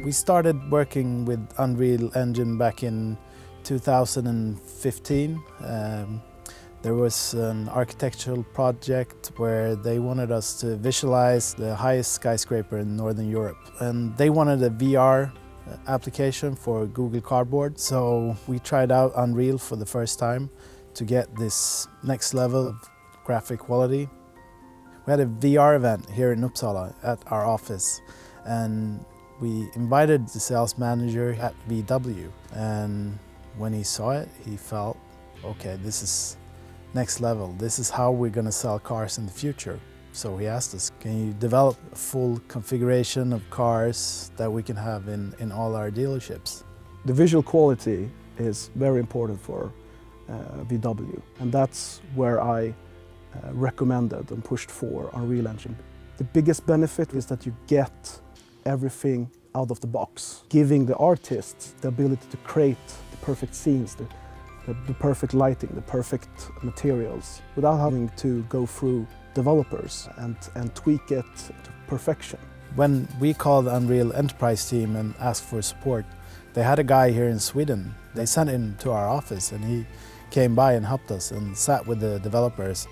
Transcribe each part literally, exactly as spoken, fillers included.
We started working with Unreal Engine back in two thousand fifteen. Um, there was an architectural project where they wanted us to visualize the highest skyscraper in Northern Europe. And they wanted a V R application for Google Cardboard. So we tried out Unreal for the first time to get this next level of graphic quality. We had a V R event here in Uppsala at our office, and we invited the sales manager at V W, and when he saw it, he felt, okay, this is next level. This is how we're going to sell cars in the future. So he asked us, can you develop a full configuration of cars that we can have in, in all our dealerships? The visual quality is very important for uh, V W, and that's where I uh, recommended and pushed for Unreal Engine. The biggest benefit is that you get everything out of the box, giving the artists the ability to create the perfect scenes, the, the, the perfect lighting, the perfect materials, without having to go through developers and, and tweak it to perfection. When we called the Unreal Enterprise team and asked for support, they had a guy here in Sweden. They sent him to our office, and he came by and helped us and sat with the developers.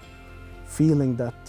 Feeling that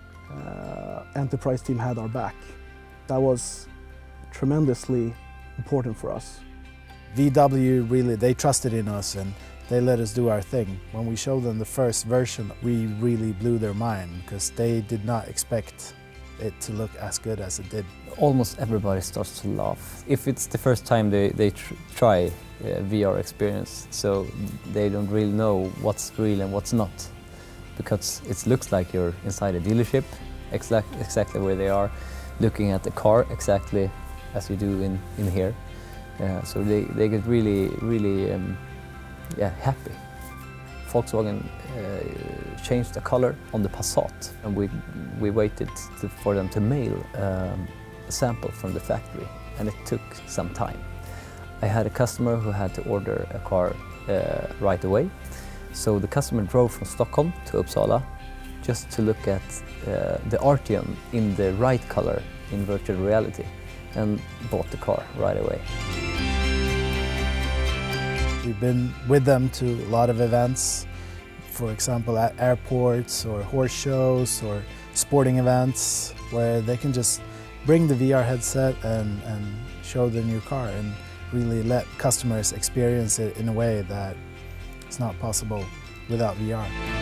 uh, Enterprise team had our back, that was tremendously important for us. V W really, they trusted in us and they let us do our thing. When we showed them the first version, we really blew their mind because they did not expect it to look as good as it did. Almost everybody starts to laugh. If it's the first time they, they tr try a V R experience, so they don't really know what's real and what's not. Because it looks like you're inside a dealership, exact, exactly where they are, looking at the car exactly as you do in, in here. Uh, so they, they get really, really um, yeah, happy. Volkswagen uh, changed the color on the Passat, and we, we waited to, for them to mail um, a sample from the factory, and it took some time. I had a customer who had to order a car uh, right away, so the customer drove from Stockholm to Uppsala just to look at uh, the Arteon in the right color in virtual reality, and bought the car right away. We've been with them to a lot of events, for example at airports or horse shows or sporting events, where they can just bring the V R headset and, and show the new car and really let customers experience it in a way that it's not possible without V R.